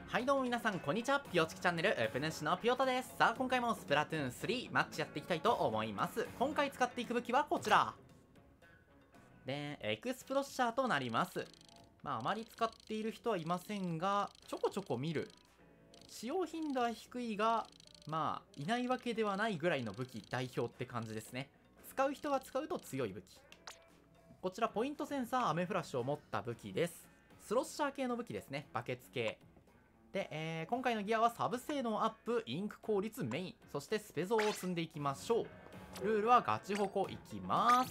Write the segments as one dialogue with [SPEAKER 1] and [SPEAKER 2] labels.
[SPEAKER 1] はいどうも皆さんこんにちは、ピオチキチャンネルウプ主のピオタです。さあ今回もスプラトゥーン3マッチやっていきたいと思います。今回使っていく武器はこちらで、エクスプロッシャーとなります。あまり使っている人はいませんが、ちょこちょこ見る。使用頻度は低いが、いないわけではないぐらいの武器代表って感じですね。使う人が使うと強い武器。こちらポイントセンサー、アメフラッシュを持った武器です。スロッシャー系の武器ですね。バケツ系。で、今回のギアはサブ性能アップ、インク効率メイン、そしてスペゾーを積んでいきましょう。ルールはガチホコいきます。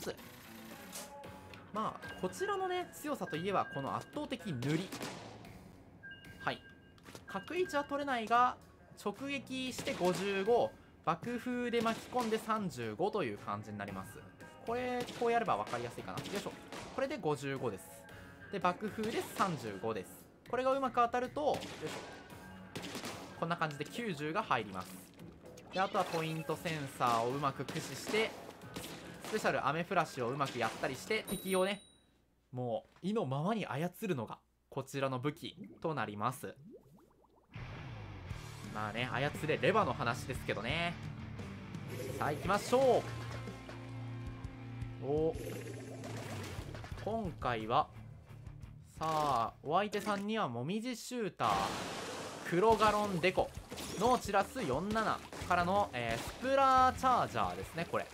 [SPEAKER 1] こちらのね、強さといえばこの圧倒的塗り。はい。角位置は取れないが、直撃して55、爆風で巻き込んで35という感じになります。これ、こうやれば分かりやすいかな。よいしょ。これで55です。で、爆風で35です。これがうまく当たると、よいしょ、こんな感じで90が入ります。で、あとはポイントセンサーをうまく駆使して、スペシャルアメフラッシュをうまくやったりして、敵をね、もう意のままに操るのがこちらの武器となります。操れればの話ですけどね。さあ行きましょう。今回はさあお相手さんにはもみじシューター、黒ガロンデコノーチラス47からの、スプラーチャージャーですね。これ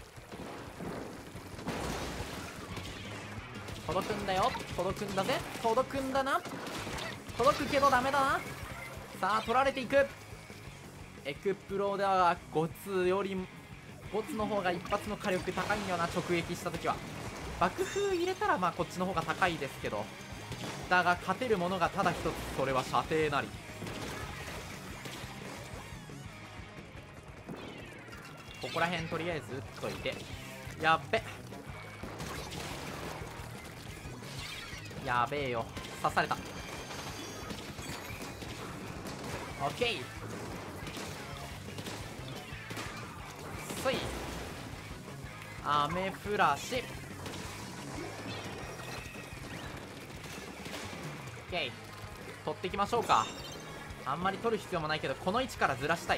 [SPEAKER 1] 届くんだよ、届くんだぜ、届くんだな、届くけどダメだな。さあ取られていく。エクプロではゴツよりゴツの方が一発の火力高いんよな。直撃した時は爆風入れたらこっちの方が高いですけど、だが勝てるものがただ一つ、それは射程なり。ここら辺とりあえず打っといて、やっべやべえよ、刺された。オッケー、そいアメフラシ、オッケー、取っていきましょうか。あんまり取る必要もないけど、この位置からずらしたい。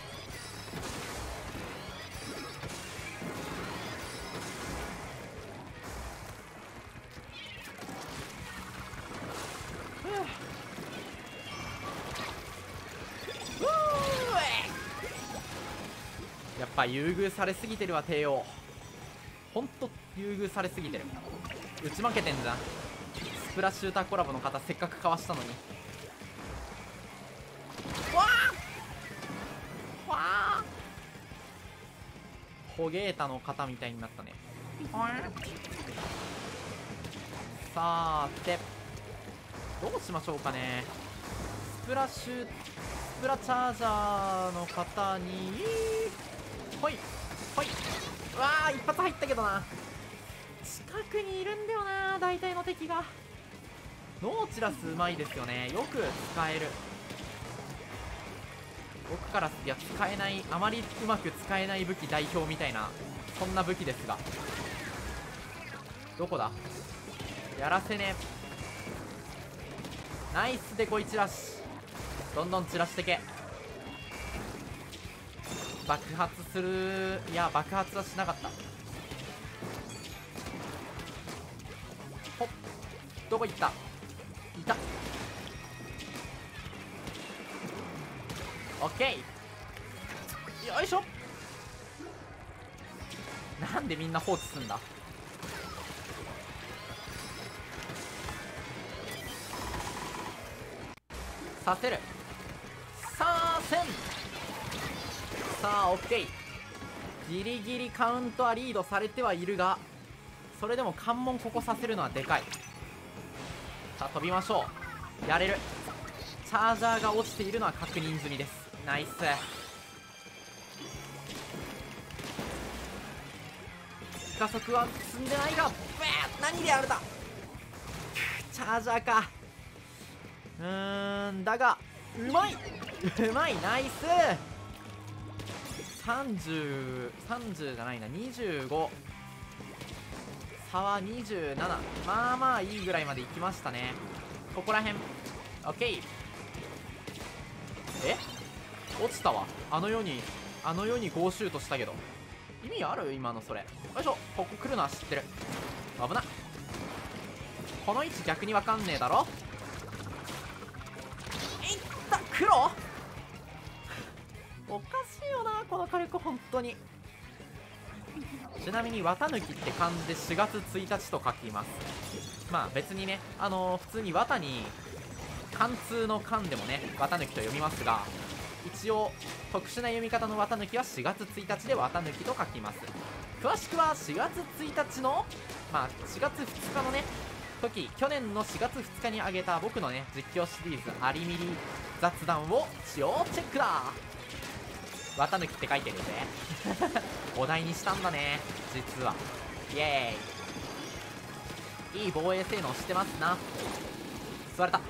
[SPEAKER 1] やっぱ優遇されすぎてるわ帝王。ほんと優遇されすぎてる。打ち負けてんじゃん。スプラッシューターコラボの方せっかくかわしたのに。わあわあ、ホゲータの方みたいになったね。さーてどうしましょうかね。スプラチャージャーの方にほいほい。わあ一発入ったけどな。近くにいるんだよな、大体の敵が。ノーチラスうまいですよね。よく使える。僕からいや使えない、あまりうまく使えない武器代表みたいな、そんな武器ですが。どこだ、やらせね。ナイスでこいチラシ、どんどん散らしてけ。爆発する。いや爆発はしなかった。ほっ、どこ行った、いた。オッケー、よいしょ。なんでみんな放置すんだ。させる、さあせん。さあオッケー、ギリギリカウントはリードされてはいるが、それでも関門ここさせるのはでかい。さあ飛びましょう。やれる。チャージャーが落ちているのは確認済みです。ナイス。加速は進んでないが、何でやるだ。チャージャーか。だがうまい、うまい、ナイス。30じゃないな、25、差は27。まあまあいいぐらいまで行きましたね。ここら辺オッケー。 え、落ちたわ。あの世にゴーシュートしたけど意味ある今のそれ。よいしょ、ここ来るのは知ってる。危な。この位置逆にわかんねえだろ。いった黒おかしいよなこの火力本当に。ちなみに綿抜きって漢字で4月1日と書きます。まあ別にね普通に綿に貫通の貫でもね綿抜きと読みますが、一応特殊な読み方の綿抜きは4月1日で綿抜きと書きます。詳しくは4月1日の4月2日のね去年の4月2日に上げた僕のね実況シリーズアリミリ雑談を要チェックだ。綿抜きって書いてるぜお題にしたんだね実は。イエーイ、いい防衛性能してますな。座れた。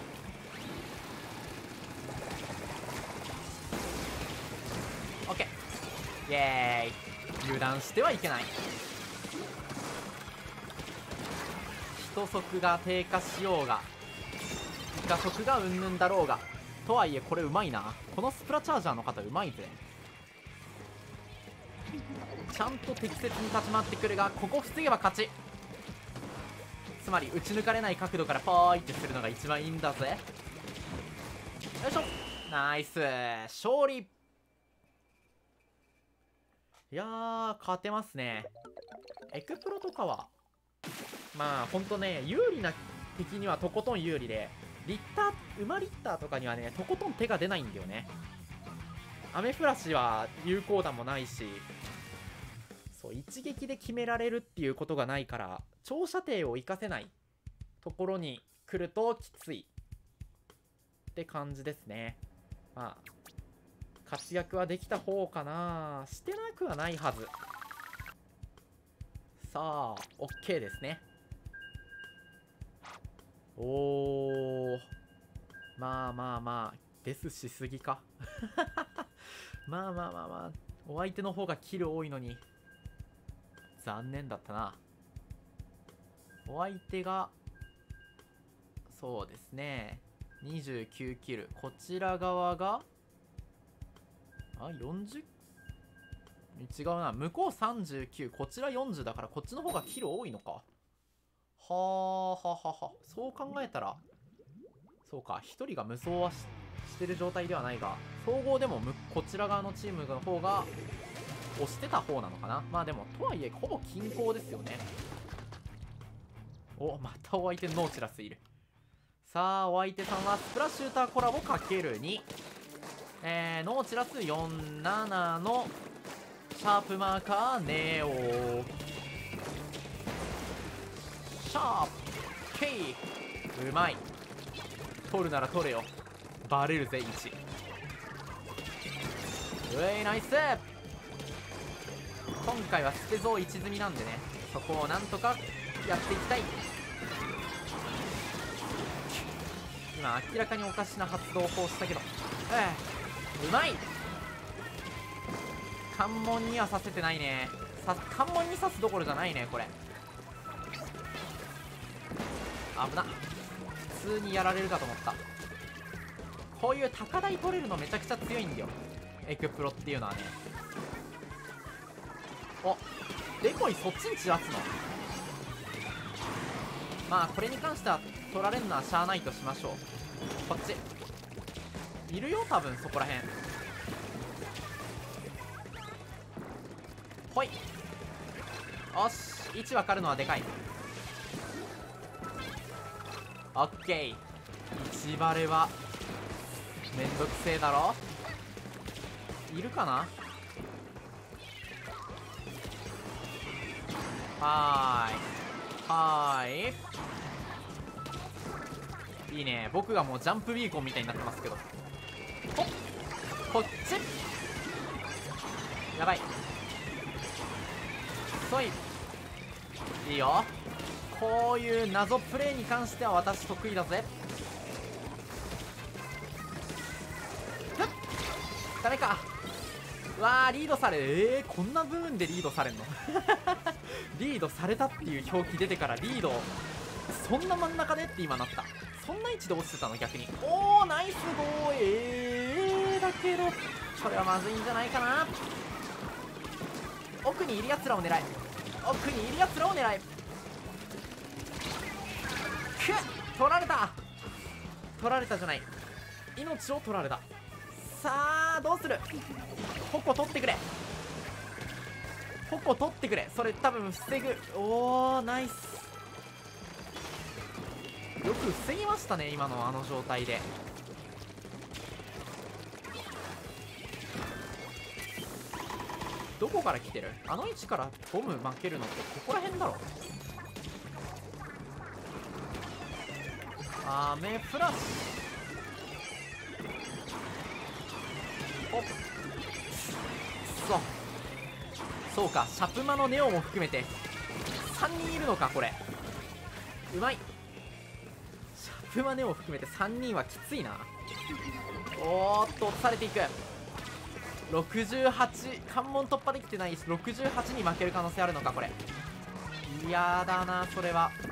[SPEAKER 1] オッケー、イエーイ。油断してはいけない。人速が低下しようがイカ速がうんぬんだろうが、とはいえこれうまいな。このスプラチャージャーの方うまいぜ。ちゃんと適切に立ち回ってくるが、ここ防げば勝ち。つまり打ち抜かれない角度からポーイってするのが一番いいんだぜ。よいしょ、ナイス勝利。いやー勝てますね。エクプロとかはまあほんとね有利な敵にはとことん有利で、馬リッターとかにはねとことん手が出ないんだよね。アメフラシは有効弾もないし、そう一撃で決められるっていうことがないから、長射程を活かせないところに来るときついって感じですね。まあ活躍はできた方かな。してなくはないはず。さあ OK ですね。おー、まあデスしすぎかまあお相手の方がキル多いのに残念だったな。お相手がそうですね29キル、こちら側が40？ 違うな、向こう39こちら40だから、こっちの方がキル多いのか。そう考えたらそうか、1人が無双はしてる状態ではないが、総合でもこちら側のチームの方が押してた方なのかな。まあでもとはいえほぼ均衡ですよね。お、またお相手ノーチラスいる。さあお相手さんはスプラッシューターコラボ ×2、ノーチラス47のシャープマーカーネオシャープ K、 うまい。取るなら取れよ、バレるぜ1。ういナイス。今回は捨て像1積みなんでね、そこをなんとかやっていきたい。今明らかにおかしな発動法したけど、うまい。関門にはさせてないね。関門に刺すどころじゃないねこれ。危な、普通にやられるかと思った。こういう高台取れるのめちゃくちゃ強いんだよエクプロっていうのはね。お、デコイそっちに散らすの。まあこれに関しては取られるのはしゃあないとしましょう。こっちいるよ多分そこらへん。ほい、よし位置分かるのはでかい。オッケー、1バレはめんどくせえだろ。いるかな。はーい、いいね。僕がもうジャンプビーコンみたいになってますけど、ほっこっちやばい、そい、いいよ。こういう謎プレイに関しては私得意だぜ。ふっ、ダメか。わーリードされ、こんな部分でリードされんのリードされたっていう表記出てからリードそんな真ん中でって今なった。そんな位置で落ちてたの逆に。おーナイスゴー、だけどこれはまずいんじゃないかな。奥にいるやつらを狙え、奥にいるやつらを狙え。くっ、取られた、取られたじゃない、命を取られた。さあどうする。矛取ってくれ、矛取ってくれ。それ多分防ぐ。おーナイス、よく防ぎましたね今のあの状態で。どこから来てる。あの位置からボム負けるのってここら辺だろ。アメフラッシュ、おっそうか、シャプマのネオも含めて3人いるのか。これうまい。シャプマネオを含めて3人はきついな。おーっと落とされていく。68、関門突破できてないし68に負ける可能性あるのか。これ嫌だなそれは。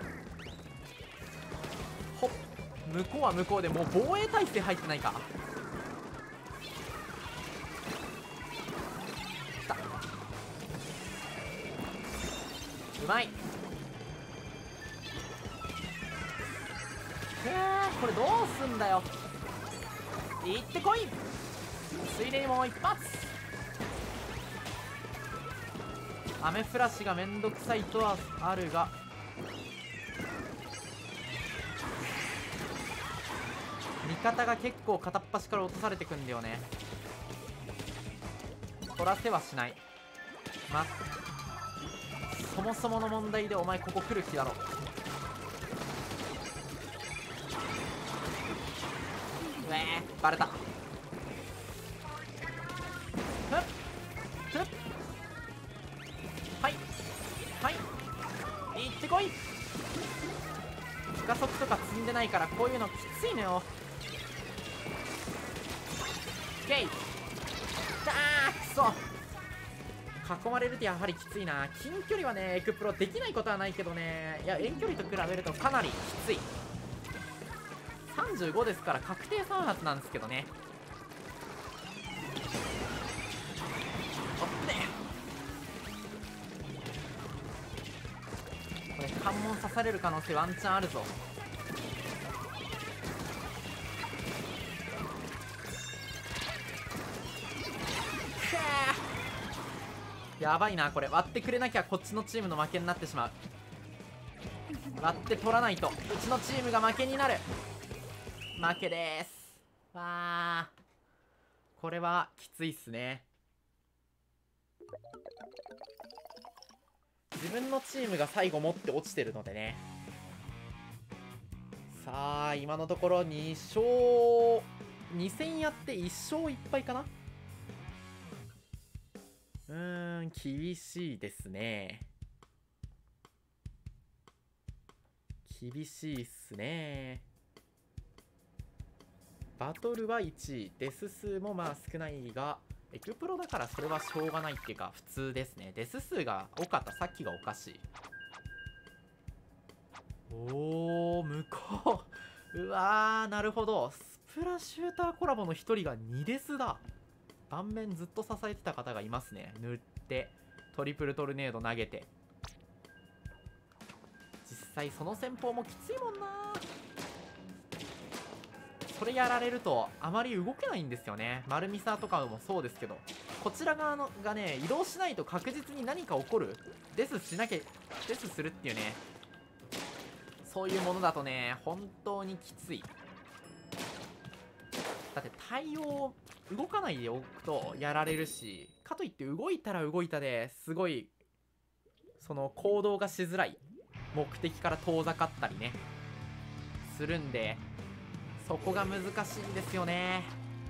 [SPEAKER 1] ほっ、向こうは向こうでもう防衛態勢入ってないか。来た、うまい。これどうすんだよ。行ってこい。ついでにもう一発。アメフラシがめんどくさいとはあるが、味方が結構片っ端から落とされてくんだよね。取らせはしない。そもそもの問題でお前ここ来る気だろ。バレた。はいはい行ってこい。加速とか積んでないからこういうのきついのよ。ゲイくそ、囲まれるとやはりきついな。近距離はねエクプロできないことはないけどね、いや遠距離と比べるとかなりきつい。35ですから確定3発なんですけどね。おってこれ関門刺される可能性ワンチャンあるぞ。やばいなこれ。割ってくれなきゃこっちのチームの負けになってしまう。割って取らないとうちのチームが負けになる。負けです。わー、これはきついっすね。自分のチームが最後持って落ちてるのでね。さあ今のところ2勝2戦やって1勝1敗かな。厳しいですね。厳しいっすね。バトルは1位、デス数もまあ少ないが、エクプロだからそれはしょうがないっていうか普通ですね。デス数が多かった、さっきがおかしい。おー、向こううわー、なるほど。スプラシューターコラボの1人が2デスだ。盤面ずっと支えてた方がいますね。塗ってトリプルトルネード投げて。実際その戦法もきついもんな。それやられるとあまり動けないんですよね。丸ミサとかもそうですけど、こちら側のがね移動しないと確実に何か起こる。デスしなきゃ、デスするっていうね、そういうものだとね本当にきつい。だって対応動かないでおくとやられるし、かといって動いたら動いたですごいその行動がしづらい、目的から遠ざかったりねするんで、そこが難しいんですよね。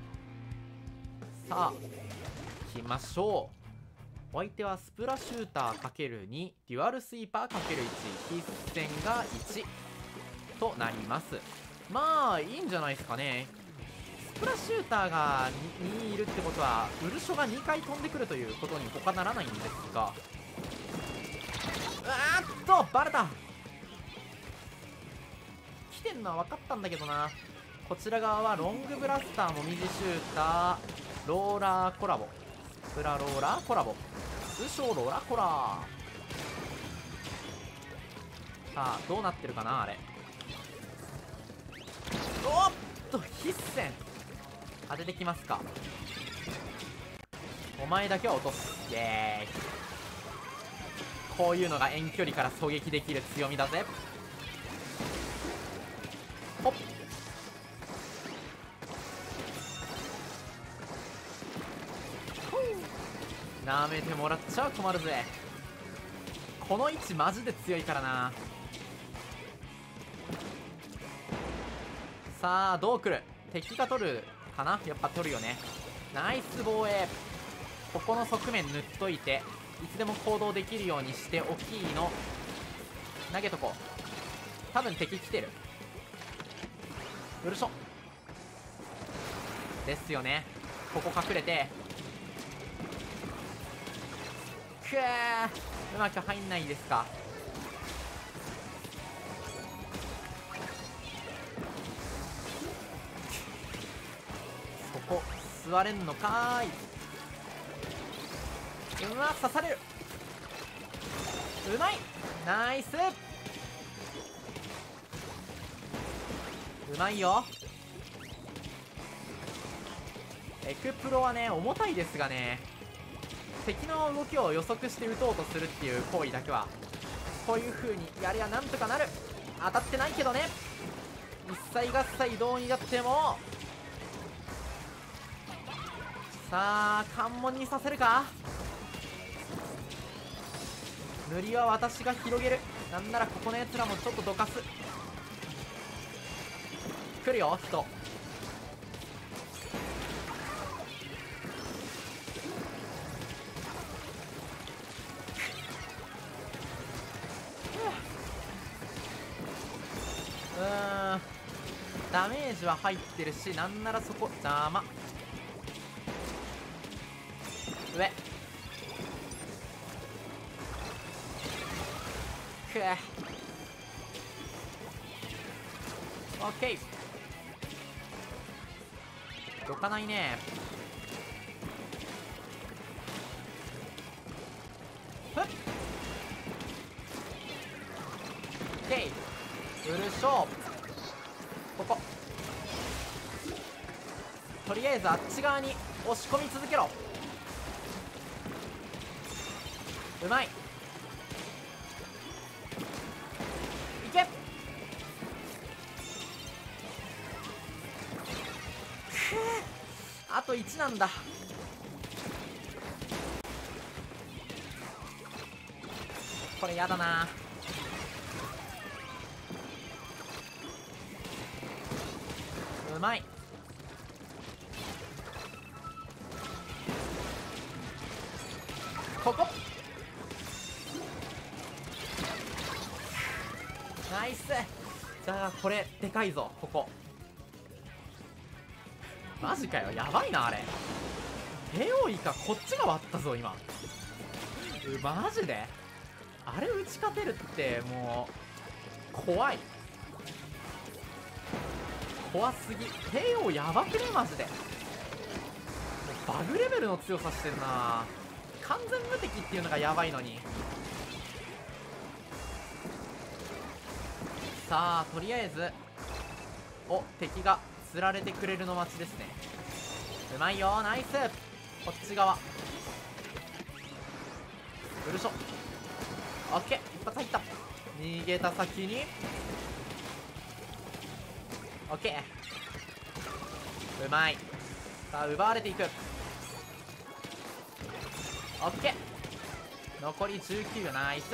[SPEAKER 1] さあ行きましょう。お相手はスプラシューター ×2 デュアルスイーパー ×1 必戦が1となります。まあいいんじゃないですかね。スプラシューターが 2いるってことはウルショが2回飛んでくるということに他ならないんですが、バレた。来てんのは分かったんだけどな。 こちら側はロングブラスター、もみじシューター、ローラーコラボ、スプラローラーコラボ、通称ローラーコラー。さあどうなってるかなあれ。おっと必戦当ててきますか。お前だけは落とす。イエーイ。こういうのが遠距離から狙撃できる強みだぜ。ほっ、なめてもらっちゃ困るぜ。この位置マジで強いからな。さあどう来る。敵が取るかな。やっぱ取るよね。ナイス防衛。ここの側面塗っといていつでも行動できるようにしておきの投げとこう。多分敵来てる。よろしょですよね。ここ隠れて、くー、うまく入んないですか。そこ座れんのかーい。うわ刺される。うまい。ナイス。うまいよ。エクプロはね重たいですがね、敵の動きを予測して撃とうとするっていう行為だけはこういう風にやりゃなんとかなる。当たってないけどね。一切合切どうにだっても。さあ関門にさせるか。塗りは私が広げる。なんならここのやつらもちょっとどかす。来るよ人。ダメージは入ってるし、なんならそこ邪魔。上くえ。オッケー。どかないね。ふっ、オッケー。うるしょ。こことりあえずあっち側に押し込み続けろ。うまい。いけ。あと1なんだ。これやだな。うまい。ここナイス。じゃあこれでかいぞ。ここマジかよ、やばいなあれ。帝王イカこっちが割ったぞ今。マジであれ打ち勝てるってもう怖い。怖すぎ。帝王やばくねマジで。もうバグレベルの強さしてるな。完全無敵っていうのがやばいのに。さあとりあえず敵が釣られてくれるの待ちですね。うまいよ。ナイス。こっち側うるしょ。オッケー。一発入った。逃げた先にオッケー。うまい。さあ奪われていく。オッケー。残り19。ナイス。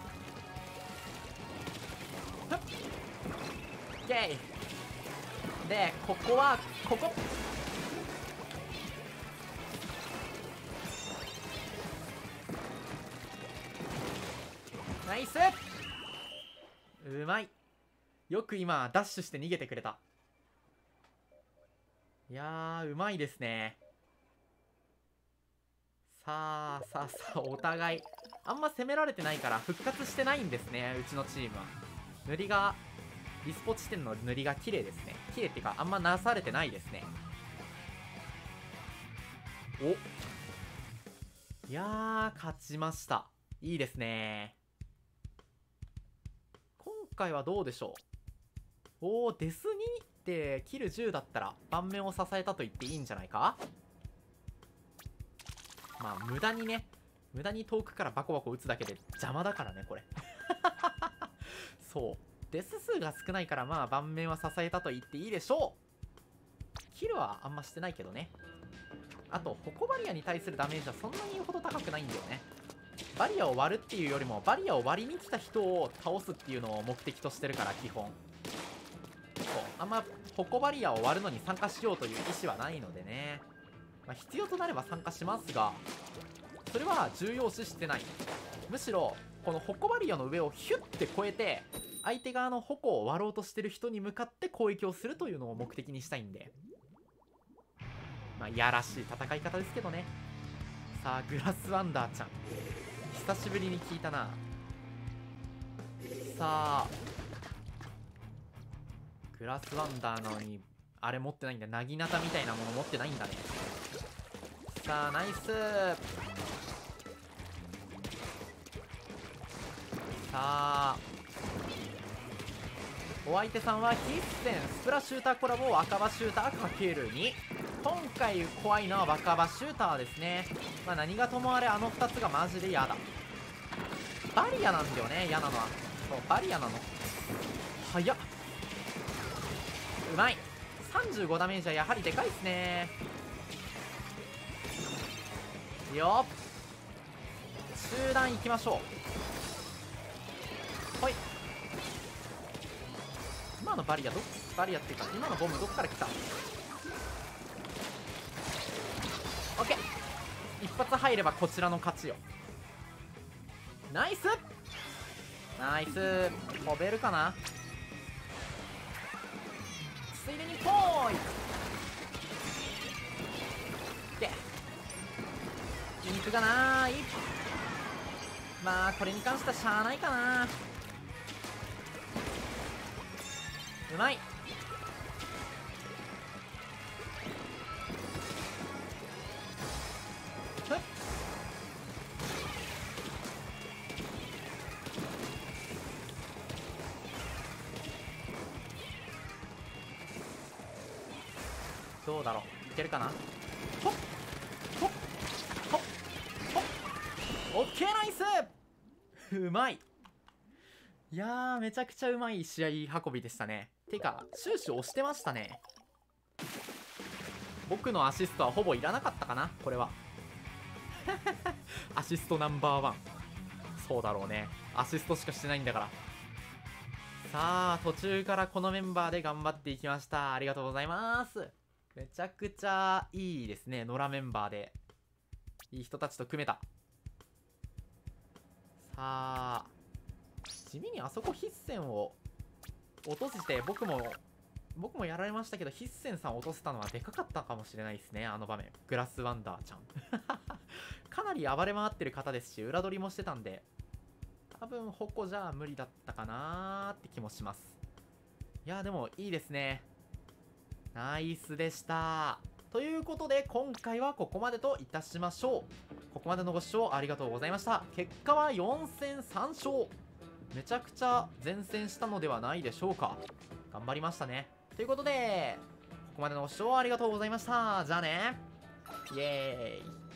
[SPEAKER 1] オッケー。でここはここナイス。うまい。よく今ダッシュして逃げてくれた。いやーうまいですね。さあさあさあ、お互いあんま攻められてないから復活してないんですね、うちのチームは。塗りがリスポ地点の塗りが綺麗ですね。綺麗っていうかあんまなされてないですね。お、いやー勝ちました。いいですね。今回はどうでしょう。おー、デス2ってキル10だったら盤面を支えたと言っていいんじゃないか。まあ無駄に遠くからバコバコ打つだけで邪魔だからねこれ。そうデス数が少ないから、まあ盤面は支えたと言っていいでしょう。キルはあんましてないけどね。あとホコバリアに対するダメージはそんなに言うほど高くないんだよね。バリアを割るっていうよりもバリアを割りに来た人を倒すっていうのを目的としてるから、基本そうあんまホコバリアを割るのに参加しようという意思はないのでね。まあ、必要となれば参加しますが、それは重要視してない。むしろこのホコバリアの上をヒュッて越えて相手側の矛を割ろうとしてる人に向かって攻撃をするというのを目的にしたいんで、まあいやらしい戦い方ですけどね。さあグラスワンダーちゃん久しぶりに聞いたな。さあグラスワンダーなのにあれ持ってないんだ。なぎなたみたいなもの持ってないんだね。さあナイス。さあお相手さんは必戦スプラシューターコラボ若葉シューター ×2。 今回怖いのは若葉シューターですね。まあ何がともあれあの2つがマジで嫌だ。バリアなんだよね嫌なのは。そうバリアなの。早っ、うまい。35ダメージはやはりでかいっすね。よっ中段いきましょう。ほい。今のバリアバリアっていうか今のボムどっから来た。オッケー、一発入ればこちらの勝ちよ。ナイスナイス。飛べるかな。ついでにポーイでピンクがなーい。まあこれに関してはしゃあないかな。うまい。ふっどうだろう、いけるかな。ほっほっほっほっオッケーナイス。うまい。いやーめちゃくちゃうまい試合運びでしたね。てか終始押してましたね。僕のアシストはほぼいらなかったかなこれは。アシストナンバーワン。そうだろうね、アシストしかしてないんだから。さあ途中からこのメンバーで頑張っていきました。ありがとうございます。めちゃくちゃいいですね。野良メンバーでいい人たちと組めた。さあ地味にあそこ必戦を落として僕もやられましたけど、必戦さん落とせたのはでかかったかもしれないですね。あの場面グラスワンダーちゃんかなり暴れ回ってる方ですし裏取りもしてたんで、多分矛じゃ無理だったかなーって気もします。いやでもいいですね。ナイスでした。ということで今回はここまでといたしましょう。ここまでのご視聴ありがとうございました。結果は4戦3勝。めちゃくちゃ善戦したのではないでしょうか。頑張りましたね。ということでここまでのご視聴ありがとうございました。じゃあね、イエーイ。